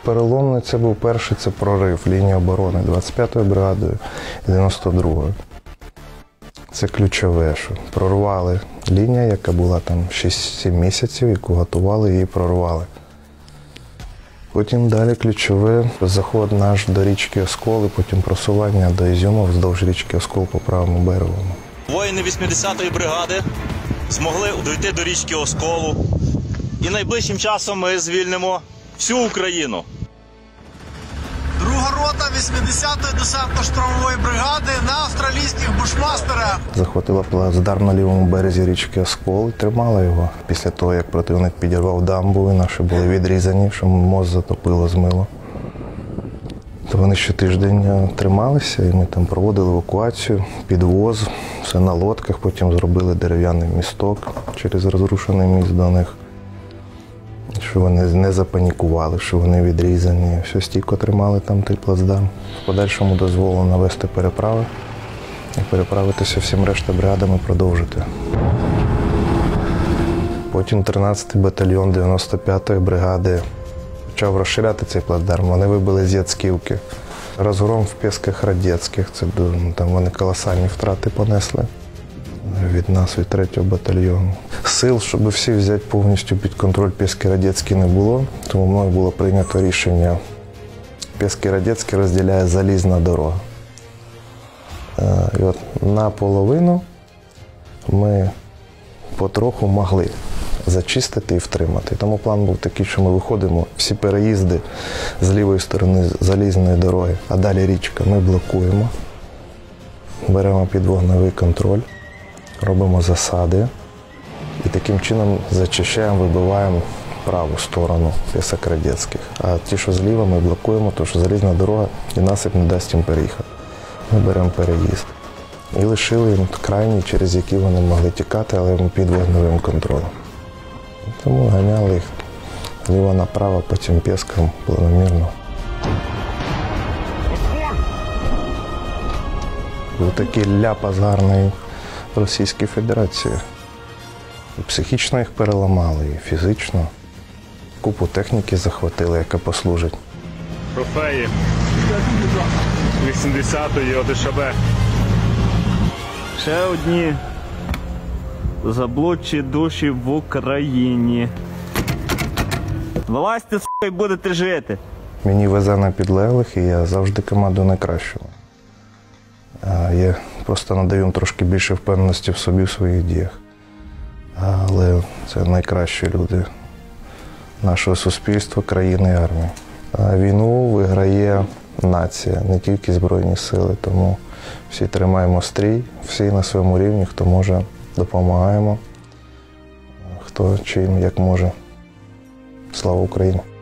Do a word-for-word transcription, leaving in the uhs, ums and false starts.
переломний це був перший це прорив лінії оборони двадцять п'ятою бригадою і дев'яносто другою. Це ключове, що прорвали лінію, яка була там шість-сім місяців, яку готували, її прорвали. Потім далі ключове заход наш до річки Оскол, і потім просування до Ізюма вздовж річки Оскол по правому берегу. Воїни вісімдесятої бригади змогли дійти до річки Осколу. І найближчим часом ми звільнимо всю Україну. Друга рота вісімдесятої десантно-штурмової бригади на австралійських бушмастерах. Захватила плацдарм на лівому березі річки Оскол і тримала його. Після того, як противник підірвав дамбу, і наші були відрізані, що мост затопило, змило. То вони щотиждень трималися, і ми там проводили евакуацію, підвоз, все на лодках, потім зробили дерев'яний місток через розрушений міст до них. Що вони не запанікували, що вони відрізані. Все стійко тримали там той плацдарм. В подальшому дозволено навести переправи і переправитися всім решта бригадами продовжити. Потім тринадцятий батальйон дев'яносто п'ятої бригади почав розширяти цей плацдарм. Вони вибили з Яцківки. Розгром в Пісках Радецьких. Це там вони колосальні втрати понесли від нас, від третього батальйону. Сил, щоб всі взяти повністю під контроль Піски Радецькі, не було, тому мною було прийнято рішення. Піски Радецькі розділяє залізна дорога. І от наполовину ми потроху могли зачистити і втримати. Тому план був такий, що ми виходимо, всі переїзди з лівої сторони залізної дороги, а далі річка, ми блокуємо, беремо під вогневий контроль, робимо засади і таким чином зачищаємо, вибиваємо праву сторону Пісок Радецьких. А ті, що зліва, ми блокуємо, тому що залізна дорога і насип не дасть їм переїхати. Ми беремо переїзд. І лишили їм крайні, через які вони могли тікати, але під вогневим контролем. Тому ганяли їх ліво направо, потім Піском планомірно. Був такий ляпас гарний Російській Федерації. І психічно їх переламали, і фізично. Купу техніки захватили, яка послужить. Трофеї вісімдесятої О Д Ш Б. Ще одні заблудші душі в Україні. Вилазьте, сука, і будете жити. Мені везе на підлеглих, і я завжди командую найкращого. Я просто надаю їм трошки більше впевненості в собі, в своїх діях. Але це найкращі люди нашого суспільства, країни і армії. А війну виграє нація, не тільки Збройні сили. Тому всі тримаємо стрій, всі на своєму рівні, хто може, допомагаємо, хто чим, як може. Слава Україні!